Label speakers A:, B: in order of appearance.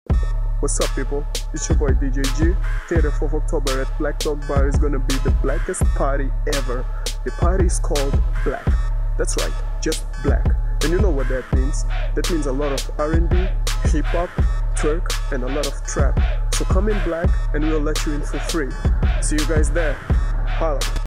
A: What's up, people? It's your boy DJ G. 30th of October at Black Dog Bar is gonna be the blackest party ever. The party is called Black. That's right, just black. And you know what that means? That means a lot of R&B, hip-hop, twerk, and a lot of trap. So come in black and we'll let you in for free. See you guys there. Holla.